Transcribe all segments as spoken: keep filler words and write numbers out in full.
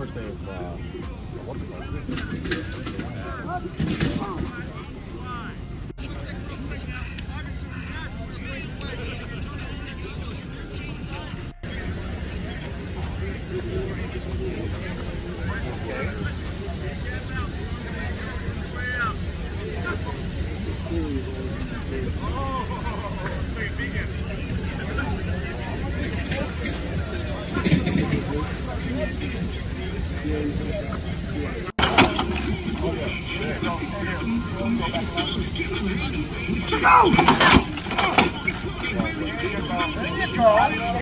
first day of uh, what's it called? Go! There you go!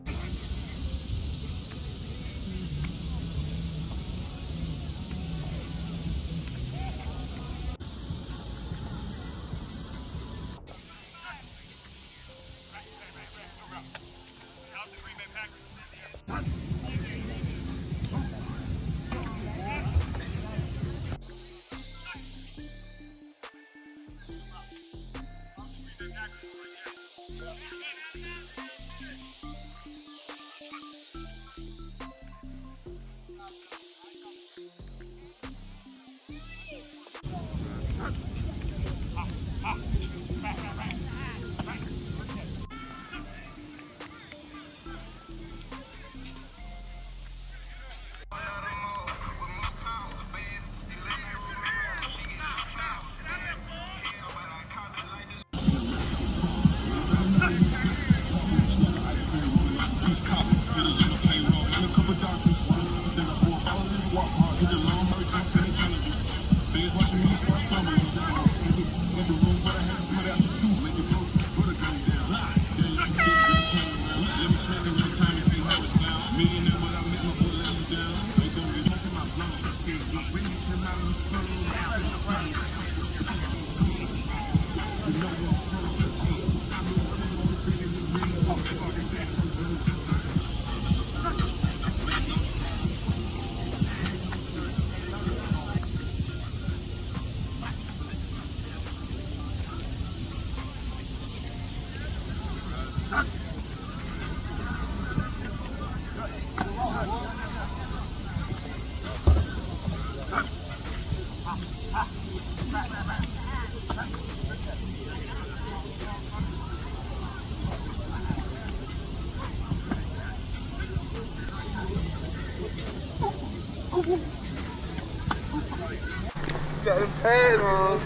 Got them pads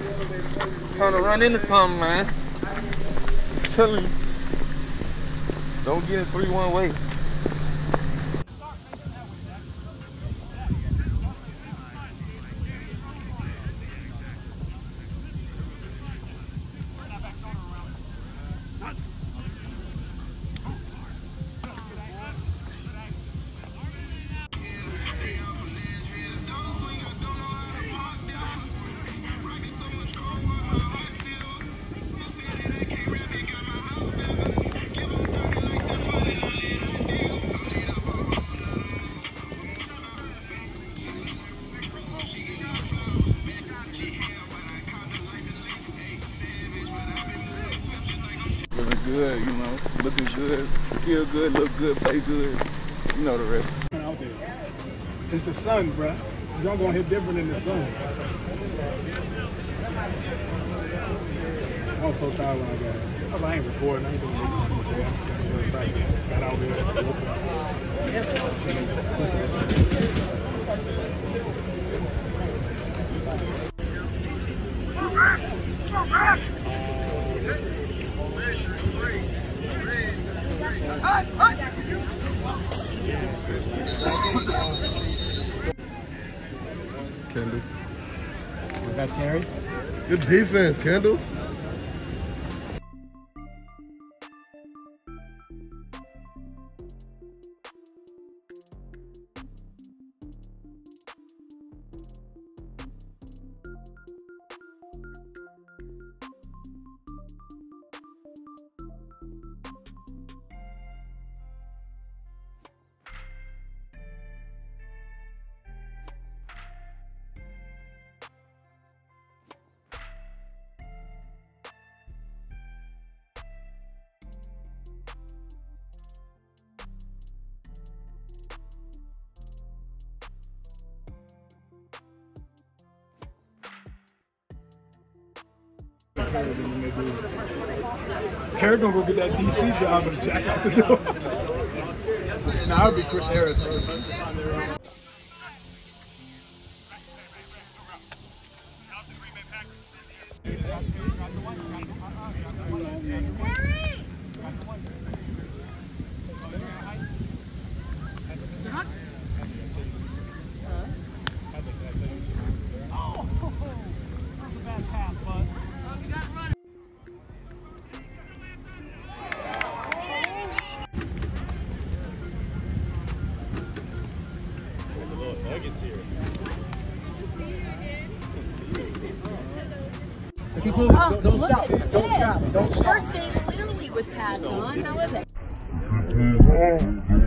on. Trying to run into something, man. I'm telling you. Don't get it three one way. Good, you know, looking good, feel good, look good, play good, you know the rest. Out there. It's the sun, bruh. Y'all gonna hit different in the sun. I was so tired when I got it. I was like, I ain't recording, I ain't doing anything today. I'm just gonna go to practice. Got out there, woke up. Kendall. Was that Terry? Good defense, Kendall. Harris gonna go get that D C job and jack out the door. Now I'll be Chris Harris. Keep moving. Oh, don't stop. Don't stop. Don't stop. We're staying literally with pads on. How is it?